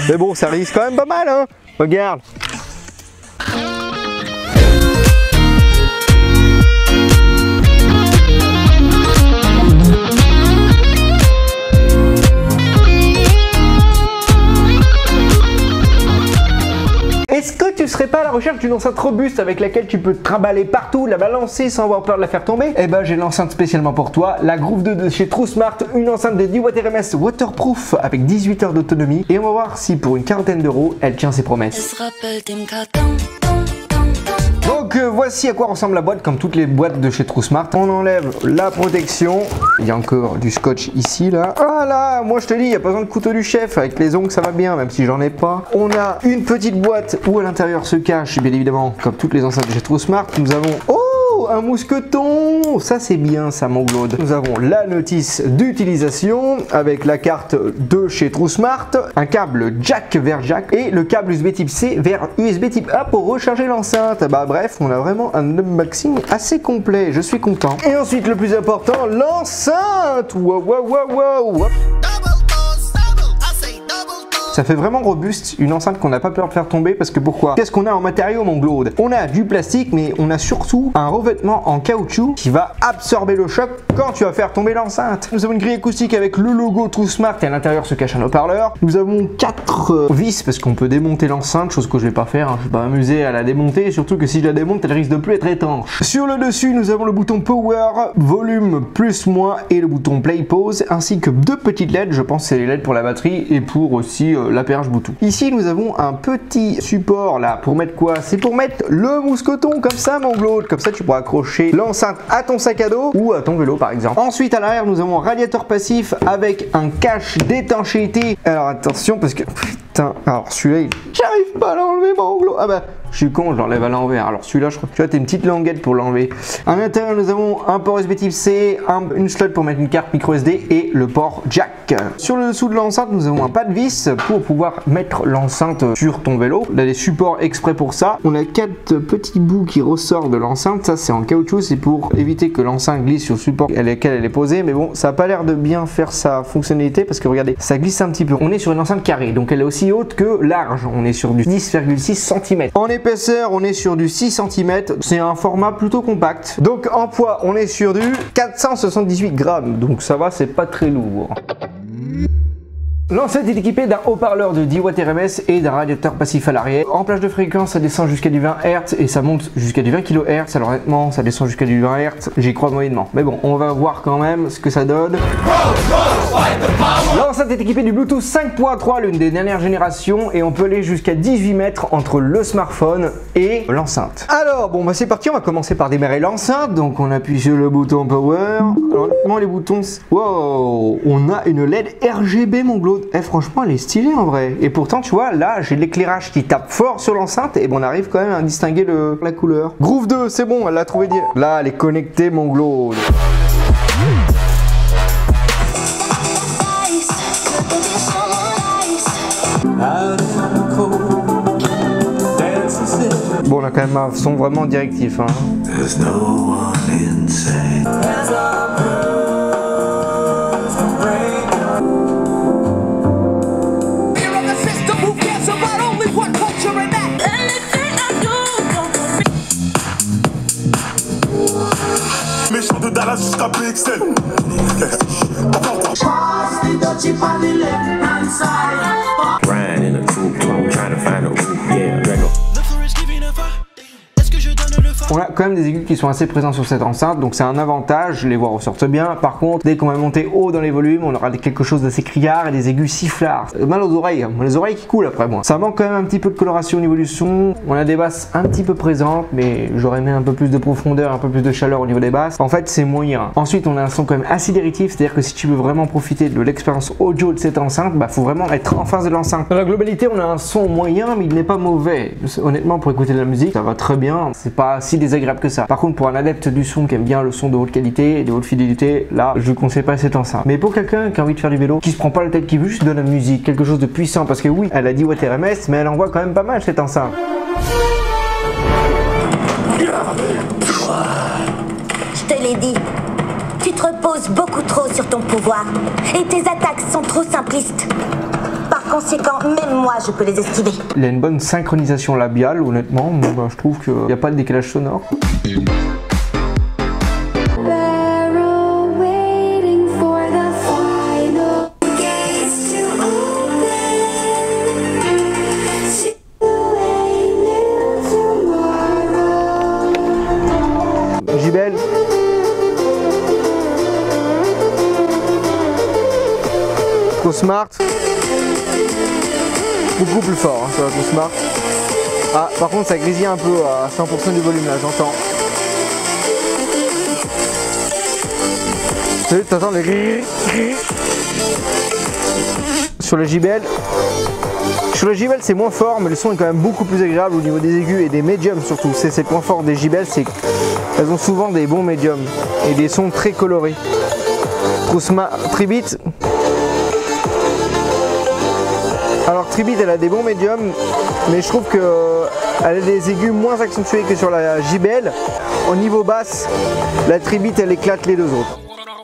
Mais bon, ça risque quand même pas mal, hein. Regarde. Est-ce que tu serais pas à la recherche d'une enceinte robuste avec laquelle tu peux te trimballer partout, la balancer sans avoir peur de la faire tomber? Eh ben j'ai l'enceinte spécialement pour toi, la Groove 2 de chez TrueSmart, une enceinte de 10 Watts RMS waterproof avec 18 heures d'autonomie et on va voir si pour une quarantaine d'euros, elle tient ses promesses. Donc voici à quoi ressemble la boîte comme toutes les boîtes de chez TrueSmart. On enlève la protection. Il y a encore du scotch ici là. Voilà, moi je te dis, il n'y a pas besoin de couteau du chef. Avec les ongles ça va bien, même si j'en ai pas. On a une petite boîte où à l'intérieur se cache, bien évidemment, comme toutes les enceintes de chez TrueSmart. Nous avons... un mousqueton, ça c'est bien ça mon Glaude. Nous avons la notice d'utilisation avec la carte de chez TrueSmart, un câble jack vers jack et le câble USB type C vers USB type A pour recharger l'enceinte. Bah bref, on a vraiment un unboxing assez complet, je suis content. Et ensuite le plus important, l'enceinte. Wow wow wow wow. Ça fait vraiment robuste, une enceinte qu'on n'a pas peur de faire tomber parce que pourquoi? Qu'est-ce qu'on a en matériaux mon Glaude? On a du plastique mais on a surtout un revêtement en caoutchouc qui va absorber le choc quand tu vas faire tomber l'enceinte. Nous avons une grille acoustique avec le logo TrueSmart et à l'intérieur se cache un haut-parleur. Nous avons 4 vis parce qu'on peut démonter l'enceinte, chose que je vais pas faire, hein. Je vais pas m'amuser à la démonter et surtout que si je la démonte elle risque de plus être étanche. Sur le dessus nous avons le bouton Power, volume plus moins et le bouton Play Pause ainsi que 2 petites LED, je pense que c'est les LED pour la batterie et pour aussi la perche Bluetooth. Ici nous avons un petit support là pour mettre quoi? C'est pour mettre le mousqueton comme ça mon Glaude, comme ça tu pourras accrocher l'enceinte à ton sac à dos ou à ton vélo par exemple. Ensuite à l'arrière nous avons un radiateur passif avec un cache d'étanchéité. Alors attention parce que putain, alors celui-là j'arrive pas à l'enlever mon Glaude. Ah bah je suis con, je l'enlève à l'envers. Alors celui-là, je crois que tu vois, t'as une petite languette pour l'enlever. À l'intérieur, nous avons un port USB type C, une slot pour mettre une carte micro SD et le port jack. Sur le dessous de l'enceinte, nous avons un pas de vis pour pouvoir mettre l'enceinte sur ton vélo. On a des supports exprès pour ça. On a 4 petits bouts qui ressortent de l'enceinte. Ça, c'est en caoutchouc, c'est pour éviter que l'enceinte glisse sur le support à lequel elle est posée. Mais bon, ça n'a pas l'air de bien faire sa fonctionnalité parce que regardez, ça glisse un petit peu. On est sur une enceinte carrée, donc elle est aussi haute que large. On est sur du 10,6 cm. En épaisseur, on est sur du 6 cm. C'est un format plutôt compact. Donc en poids, on est sur du 478 grammes. Donc ça va, c'est pas très lourd. L'enceinte est équipée d'un haut-parleur de 10 Watts RMS et d'un radiateur passif à l'arrière. En plage de fréquence, ça descend jusqu'à du 20 Hz et ça monte jusqu'à du 20 kHz. Alors honnêtement, ça descend jusqu'à du 20 Hz, j'y crois moyennement. Mais bon, on va voir quand même ce que ça donne. L'enceinte est équipée du Bluetooth 5.3, l'une des dernières générations, et on peut aller jusqu'à 18 mètres entre le smartphone et l'enceinte. Alors bon, bah c'est parti, on va commencer par démarrer l'enceinte. Donc on appuie sur le bouton Power. Alors honnêtement, les boutons... Wow, on a une LED RGB mon Glaude. Eh, franchement elle est stylée en vrai. Et pourtant tu vois là j'ai l'éclairage qui tape fort sur l'enceinte et bon, on arrive quand même à distinguer la couleur. Groove 2 c'est bon, elle l'a trouvé direct. Là elle est connectée mon Glaude. Bon on a quand même un son vraiment directif hein. On a quand même des aigus qui sont assez présents sur cette enceinte, donc c'est un avantage, les voix ressortent bien. Par contre, dès qu'on va monter haut dans les volumes, on aura quelque chose d'assez criard et des aigus sifflards. Mal aux oreilles, hein. Les oreilles qui coulent après moi. Ça manque quand même un petit peu de coloration au niveau du son. On a des basses un petit peu présentes, mais j'aurais aimé un peu plus de profondeur, un peu plus de chaleur au niveau des basses. En fait, c'est moyen. Ensuite, on a un son quand même assez directif, c'est-à-dire que si tu veux vraiment profiter de l'expérience audio de cette enceinte, bah faut vraiment être en face de l'enceinte. Dans la globalité, on a un son moyen, mais il n'est pas mauvais. Honnêtement, pour écouter de la musique, ça va très bien. C'est pas si désagréable que ça. Par contre, pour un adepte du son qui aime bien le son de haute qualité et de haute fidélité, là, je ne conseille pas cette enceinte. Mais pour quelqu'un qui a envie de faire du vélo, qui se prend pas la tête, qui veut juste de la musique, quelque chose de puissant, parce que oui, elle a 10 Watts RMS, mais elle envoie quand même pas mal cette enceinte. Je te l'ai dit, tu te reposes beaucoup trop sur ton pouvoir et tes attaques sont trop simplistes. Parfois Par conséquent, même moi, je peux les esquiver. Il a une bonne synchronisation labiale, honnêtement. Bon, bah, je trouve qu'il n'y a pas de décalage sonore. Gibel. Trop smart. Beaucoup plus fort hein, sur la Trop Smart. Ah, par contre, ça grésille un peu à 100% du volume là, j'entends. Tu sais, t'entends le gris. Sur le JBL. Sur le JBL c'est moins fort, mais le son est quand même beaucoup plus agréable au niveau des aigus et des médiums surtout. C'est le point fort des JBL, c'est qu'elles ont souvent des bons médiums et des sons très colorés. Tribit. Alors Tribit elle a des bons médiums, mais je trouve qu'elle a des aigus moins accentués que sur la JBL. Au niveau basse, la Tribit elle éclate les deux autres.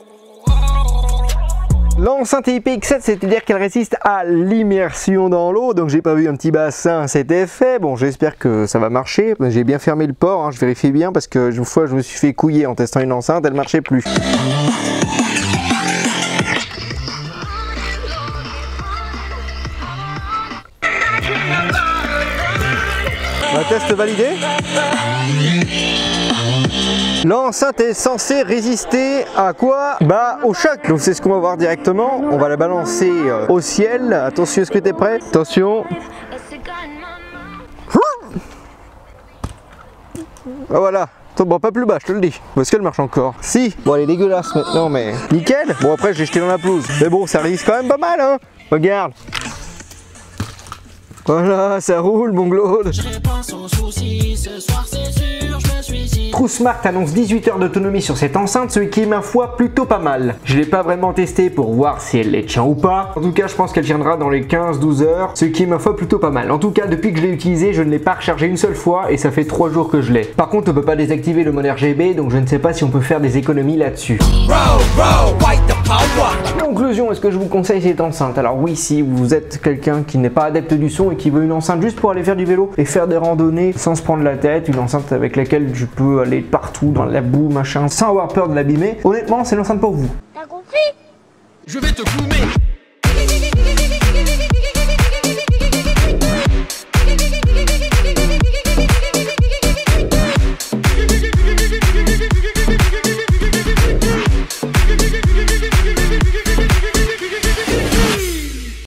L'enceinte est IPX7, c'est-à-dire qu'elle résiste à l'immersion dans l'eau, donc j'ai pas vu un petit bassin à cet effet. Bon, j'espère que ça va marcher. J'ai bien fermé le port, hein, je vérifie bien parce que une fois je me suis fait couiller en testant une enceinte, elle marchait plus. Test validé. L'enceinte est censée résister à quoi? Bah au choc. Donc c'est ce qu'on va voir directement. On va la balancer au ciel. Attention, est-ce que tu es prêt? Attention. Ah, voilà. Bon, pas plus bas, je te le dis. Est-ce qu'elle marche encore? Si. Bon, elle est dégueulasse maintenant, mais nickel. Bon, après, je l'ai jeté dans la pelouse. Mais bon, ça résiste quand même pas mal, hein. Regarde. Voilà, ça roule mon Claude. Trop Smart annonce 18 heures d'autonomie sur cette enceinte, ce qui est ma foi plutôt pas mal. Je l'ai pas vraiment testé pour voir si elle tient ou pas. En tout cas, je pense qu'elle tiendra dans les 15-12 heures, ce qui est ma foi plutôt pas mal. En tout cas, depuis que je l'ai utilisé, je ne l'ai pas rechargé une seule fois et ça fait 3 jours que je l'ai. Par contre, on peut pas désactiver le mode RGB, donc je ne sais pas si on peut faire des économies là-dessus. Conclusion, est-ce que je vous conseille cette enceinte? Alors oui, si vous êtes quelqu'un qui n'est pas adepte du son et qui veut une enceinte juste pour aller faire du vélo et faire des randonnées sans se prendre la tête, une enceinte avec laquelle tu peux aller partout dans la boue, machin, sans avoir peur de l'abîmer, honnêtement, c'est l'enceinte pour vous. T'as compris? Je vais te fumer.